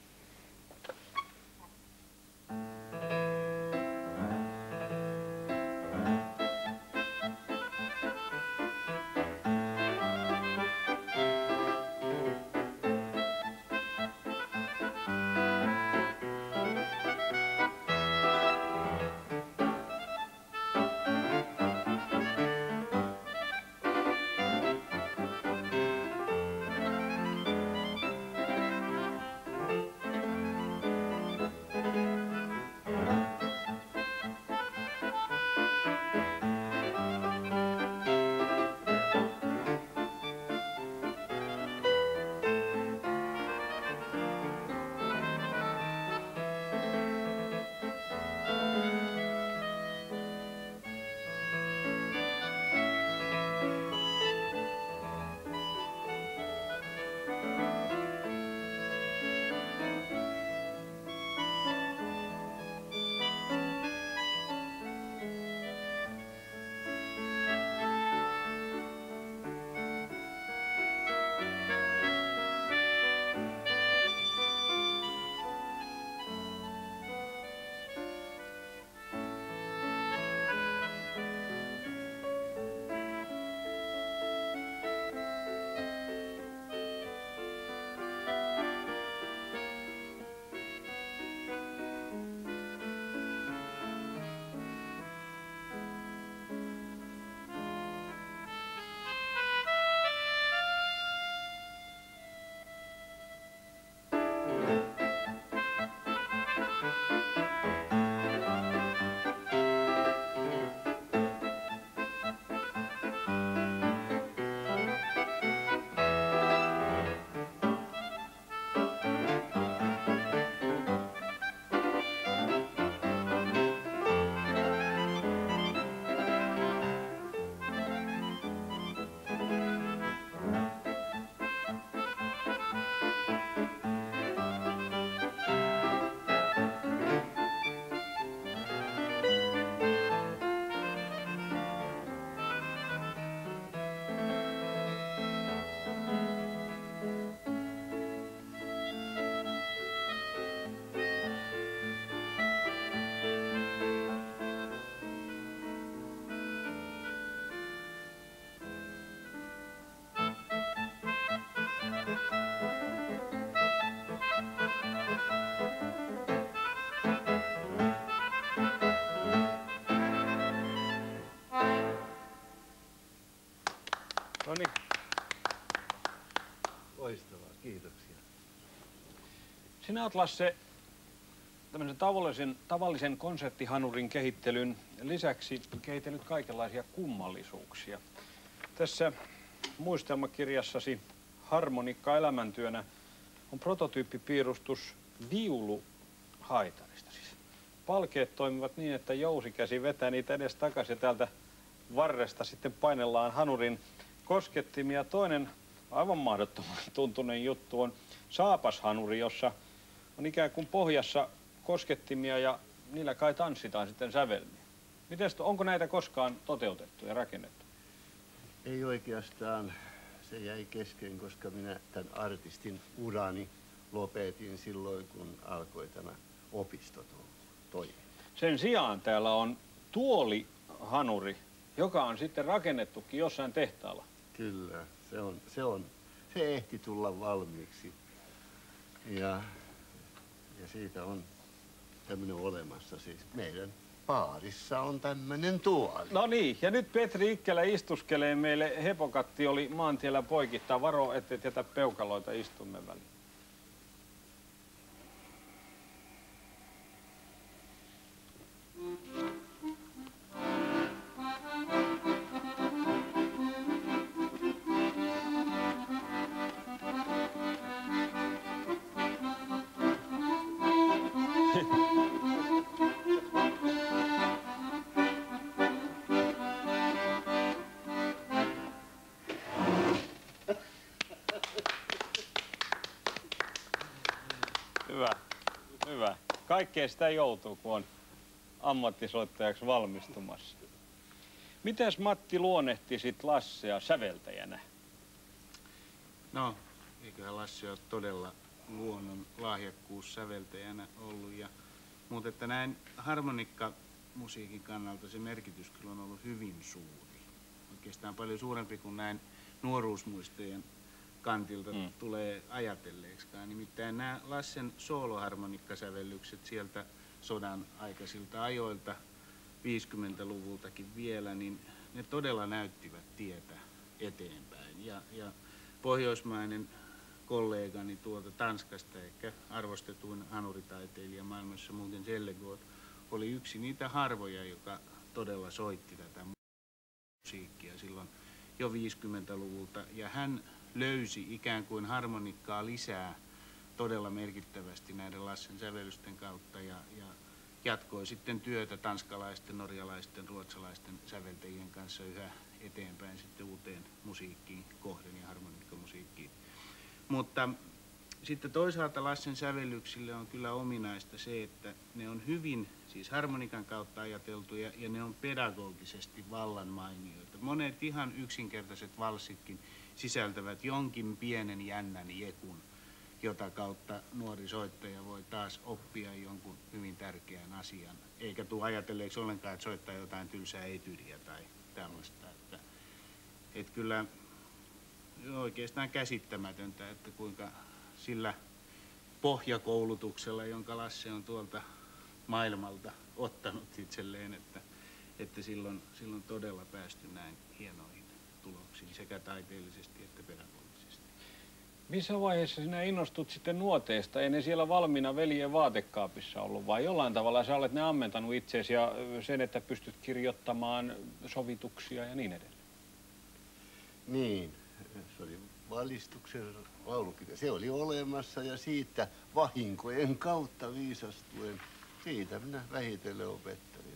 No niin. Loistavaa, kiitoksia. Sinä olet, Lasse, tämmöisen tavallisen konserttihanurin kehittelyn lisäksi kehitellyt kaikenlaisia kummallisuuksia. Tässä muistelmakirjassasi Harmonikka elämäntyönä on prototyyppipiirustus viuluhaitarista. Siis palkeet toimivat niin, että jousikäsi vetää niitä edes takaisin ja täältä varresta sitten painellaan hanurin koskettimia. Toinen aivan mahdottoman tuntunen juttu on saapashanuri, jossa on ikään kuin pohjassa koskettimia ja niillä kai tanssitaan sitten sävelmiä. Onko näitä koskaan toteutettu ja rakennettu? Ei oikeastaan. Se jäi kesken, koska minä tämän artistin urani lopetin silloin, kun alkoi tämä opisto toimia. Sen sijaan täällä on tuolihanuri, joka on sitten rakennettukin jossain tehtaalla. Kyllä, se ehti tulla valmiiksi. Ja siitä on tämmöinen olemassa, siis meidän baarissa on tämmönen tuoli. No niin, ja nyt Petri Ikkelä istuskelee meille. Hepokatti oli maantiellä poikittaa. Varo, ettei jätä peukaloita istumme väliin. Hyvä, hyvä. Kaikkea sitä joutuu, kun on ammattisoittajaksi valmistumassa. Mitäs Matti luonnehtisit Lassea säveltäjänä? No, eiköhän Lasse ole todella luonnon lahjakkuus säveltäjänä ollut. Mutta että näin harmonikkamusiikin kannalta se merkitys kyllä on ollut hyvin suuri. Oikeastaan paljon suurempi kuin näin nuoruusmuistojen kantilta tulee ajatelleeksikaan. Nimittäin nämä Lassen sooloharmonikkasävellykset sieltä sodan aikaisilta ajoilta, 50-luvultakin vielä, niin ne todella näyttivät tietä eteenpäin. Ja pohjoismainen kollegani tuolta Tanskasta, ehkä arvostetuin hanuritaiteilija maailmassa muuten Sellegood, oli yksi niitä harvoja, joka todella soitti tätä musiikkia silloin jo 50-luvulta. Ja hän löysi ikään kuin harmonikkaa lisää todella merkittävästi näiden Lassen sävellysten kautta ja jatkoi sitten työtä tanskalaisten, norjalaisten, ruotsalaisten säveltäjien kanssa yhä eteenpäin sitten uuteen musiikkiin, kohden ja harmonikkamusiikkiin. Mutta sitten toisaalta Lassen sävellyksille on kyllä ominaista se, että ne on hyvin siis harmonikan kautta ajateltuja ja ne on pedagogisesti vallan mainioita. Monet ihan yksinkertaiset valssitkin sisältävät jonkin pienen jännän jekun, jota kautta nuori soittaja voi taas oppia jonkun hyvin tärkeän asian. Eikä tule ajatelleeksi ollenkaan, että soittaa jotain tylsää etydiä tai tällaista. Että kyllä oikeastaan käsittämätöntä, että kuinka sillä pohjakoulutuksella, jonka Lasse on tuolta maailmalta ottanut itselleen, että silloin todella päästy näin hienoihin tuloksiin sekä taiteellisesti että pedagogisesti. Missä vaiheessa sinä innostut sitten nuoteista? Ei ne siellä valmiina veljen vaatekaapissa ollut, vai jollain tavalla sä olet ne ammentanut itseesi ja sen, että pystyt kirjoittamaan sovituksia ja niin edelleen? Niin, se oli valistuksen laulukirja. Se oli olemassa ja siitä vahinkojen kautta viisastuen, siitä minä vähitellen opettelin.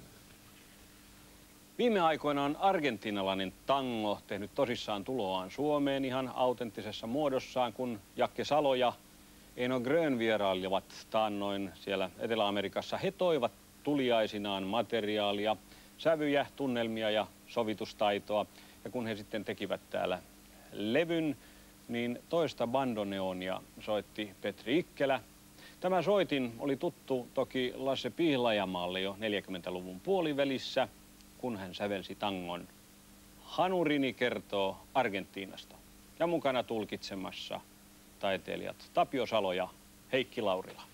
Viime aikoina on argentiinalainen tango tehnyt tosissaan tuloaan Suomeen ihan autenttisessa muodossaan, kun Jakke Salo ja Eino Grön vierailivat taannoin siellä Etelä-Amerikassa. He toivat tuliaisinaan materiaalia, sävyjä, tunnelmia ja sovitustaitoa. Ja kun he sitten tekivät täällä levyn, niin toista bandoneonia soitti Petri Ikkelä. Tämä soitin oli tuttu toki Lasse Pihlajamaalle jo 40-luvun puolivälissä, kun hän sävelsi tangon Hanurini kertoo Argentiinasta. Ja mukana tulkitsemassa taiteilijat Tapio Salo ja Heikki Laurila.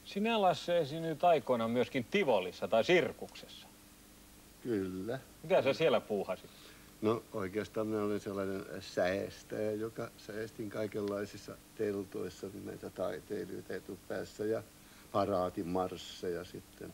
Sinä, Lasse, esiinnyit aikoinaan myöskin Tivolissa tai sirkuksessa. Kyllä. Mitä sä siellä puuhasit? No oikeastaan minä olin sellainen säestäjä, joka säestin kaikenlaisissa teltoissa niin näitä taiteilijoita etupäässä ja paraatimarsseja sitten.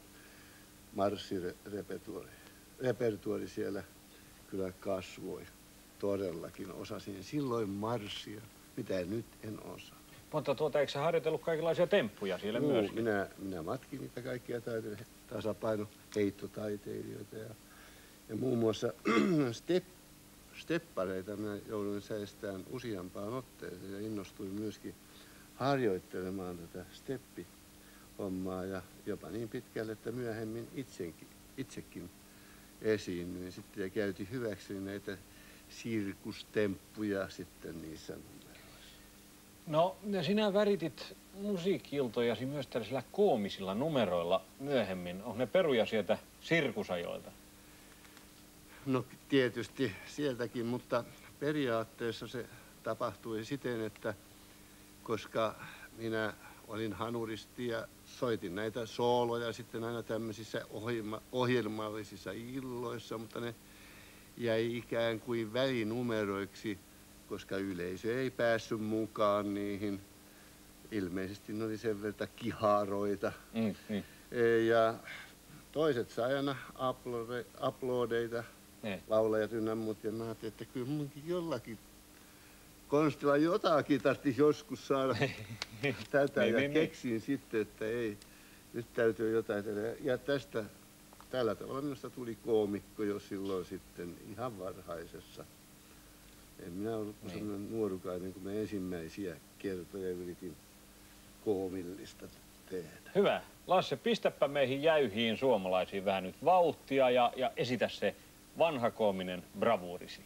Marssirepertuori siellä kyllä kasvoi. Todellakin osasin silloin marssia, mitä nyt en osaa. Mutta eikö sä harjoitellut kaikenlaisia temppuja siellä myöskin? Minä matkin niitä kaikkia tasapaino heittotaiteilijoita ja muun muassa steppareita minä jouduin säestämään useampaan otteeseen ja innostuin myöskin harjoittelemaan tätä steppihommaa ja jopa niin pitkälle, että myöhemmin itsekin esiinnyin sitten ja käytin hyväkseni näitä sirkustemppuja sitten niissä numeroissa. No, sinä väritit musiikki-iltojasi myös tällaisilla koomisilla numeroilla myöhemmin. On ne peruja sieltä sirkusajoilta? No tietysti sieltäkin, mutta periaatteessa se tapahtui siten, että koska minä olin hanuristi ja soitin näitä sooloja sitten aina tämmöisissä ohjelmallisissa illoissa, mutta ne jäi ikään kuin välinumeroiksi, koska yleisö ei päässyt mukaan niihin. Ilmeisesti ne oli sen verran kiharoita. Ja toiset sai aina aplodeita, laulajat ynnä muut, ja mä ajattelin, että kyllä munkin jollakin konstilla jotakin tarvitsisi joskus saada tätä, ja keksin sitten, että ei, nyt täytyy jotain tehdä. Ja tällä tavalla minusta tuli koomikko jo silloin sitten ihan varhaisessa. En minä ollut sellainen nuorukainen, kun mä ensimmäisiä kertoja yritin koomillista tehdä. Hyvä. Lasse, pistäpä meihin jäyhiin suomalaisiin vähän nyt vauhtia ja esitä se vanha koominen bravuurisi.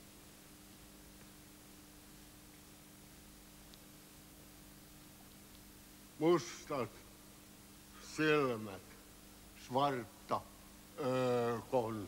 Mustat silmät, svarta ögon.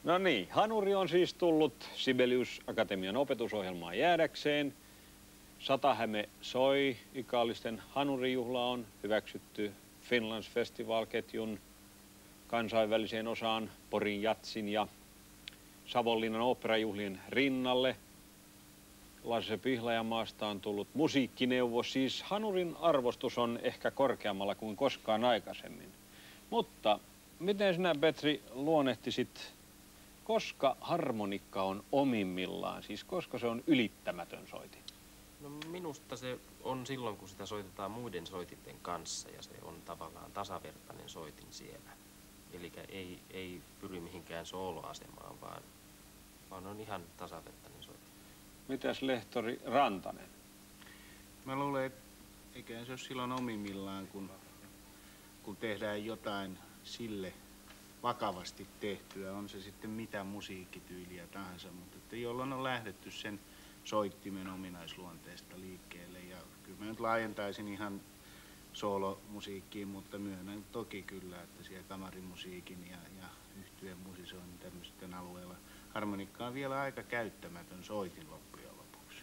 No niin, hanuri on siis tullut Sibelius Akatemian opetusohjelmaan jäädäkseen. Satahäme soi, ikallisten hanurijuhla on hyväksytty Finlands Festival-ketjun kansainväliseen osaan Porin Jatsin ja Savonlinnan oopperajuhlien rinnalle. Lasse Pihlajamaasta on tullut musiikkineuvos, siis hanurin arvostus on ehkä korkeammalla kuin koskaan aikaisemmin. Mutta miten sinä, Petri, luonnehtisit, koska harmonikka on omimmillaan, siis koska se on ylittämätön soitin? No minusta se on silloin, kun sitä soitetaan muiden soitinten kanssa ja se on tavallaan tasavertainen soitin siellä. Eli ei pyri mihinkään sooloasemaan, vaan on ihan tasavertainen soitin. Mitäs lehtori Rantanen? Mä luulen, että eikä se ole silloin omimmillaan, kun tehdään jotain sille vakavasti tehtyä, on se sitten mitä musiikkityyliä tahansa, mutta että jolloin on lähdetty sen soittimen ominaisluonteesta liikkeelle. Ja kyllä mä nyt laajentaisin ihan soolomusiikkiin, mutta myönnän toki kyllä, että siellä kamarimusiikin ja yhtyeen musisoinnin tämmöisten alueella harmonikka on vielä aika käyttämätön soitin loppujen lopuksi.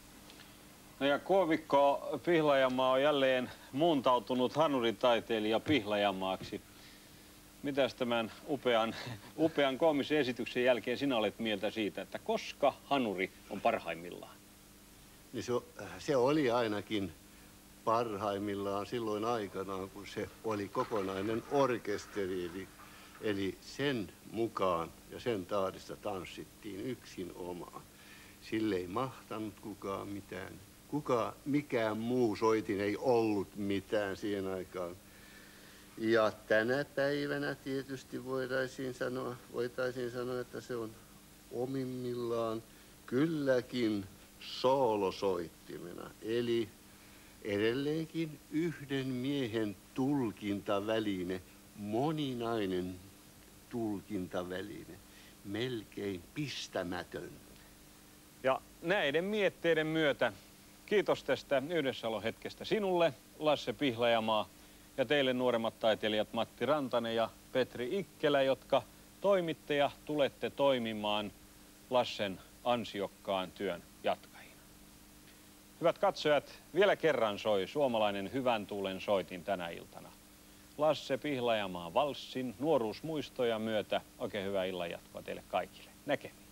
No ja Koovikko Pihlajamaa on jälleen muuntautunut hanuritaiteilija Pihlajamaaksi. Mitäs tämän upean koomisen esityksen jälkeen sinä olet mieltä siitä, että koska hanuri on parhaimmillaan? Niin se oli ainakin parhaimmillaan silloin aikanaan, kun se oli kokonainen orkesteri. Eli sen mukaan ja sen tahdissa tanssittiin yksin omaan. Sille ei mahtanut kukaan mitään. Mikään muu soitin ei ollut mitään siihen aikaan. Ja tänä päivänä tietysti voitaisiin sanoa, että se on omimmillaan kylläkin soolosoittimena. Eli edelleenkin yhden miehen tulkintaväline, moninainen tulkintaväline, melkein pistämätön. Ja näiden mietteiden myötä kiitos tästä yhdessäolohetkestä sinulle, Lasse Pihlajamaa, ja teille nuoremmat taiteilijat Matti Rantanen ja Petri Ikkelä, jotka toimitte ja tulette toimimaan Lassen ansiokkaan työn jatkajina. Hyvät katsojat, vielä kerran soi suomalainen hyvän tuulen soitin tänä iltana. Lasse Pihlajamaa valssin nuoruusmuistoja myötä. Oikein hyvää illanjatkoa teille kaikille. Näkemiin.